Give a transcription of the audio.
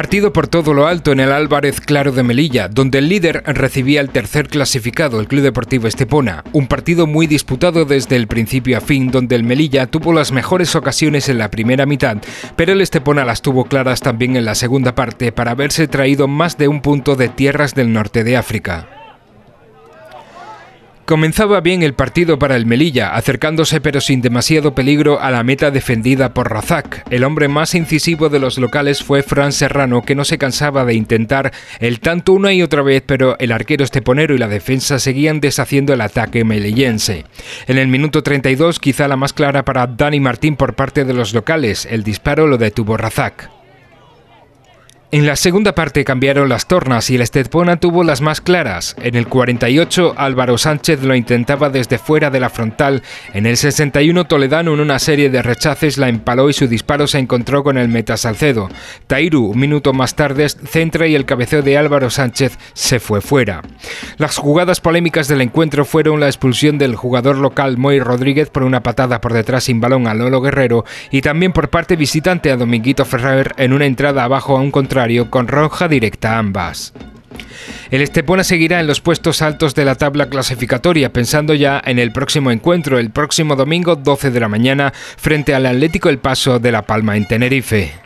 Partido por todo lo alto en el Álvarez Claro de Melilla, donde el líder recibía el tercer clasificado, el Club Deportivo Estepona. Un partido muy disputado desde el principio a fin, donde el Melilla tuvo las mejores ocasiones en la primera mitad, pero el Estepona las tuvo claras también en la segunda parte para haberse traído más de un punto de tierras del norte de África. Comenzaba bien el partido para el Melilla, acercándose pero sin demasiado peligro a la meta defendida por Razak. El hombre más incisivo de los locales fue Fran Serrano, que no se cansaba de intentar el tanto una y otra vez, pero el arquero esteponero y la defensa seguían deshaciendo el ataque melillense. En el minuto 32, quizá la más clara para Dani Martín por parte de los locales, el disparo lo detuvo Razak. En la segunda parte cambiaron las tornas y el Estepona tuvo las más claras. En el 48 Álvaro Sánchez lo intentaba desde fuera de la frontal. En el 61 Toledano en una serie de rechaces la empaló y su disparo se encontró con el meta Salcedo. Tairu, un minuto más tarde, centra y el cabeceo de Álvaro Sánchez se fue fuera. Las jugadas polémicas del encuentro fueron la expulsión del jugador local Moy Rodríguez por una patada por detrás sin balón a Lolo Guerrero y también por parte visitante a Dominguito Ferrer en una entrada abajo a un contrario con roja directa a ambas. El Estepona seguirá en los puestos altos de la tabla clasificatoria, pensando ya en el próximo encuentro, el próximo domingo 12 de la mañana, frente al Atlético El Paso de La Palma en Tenerife.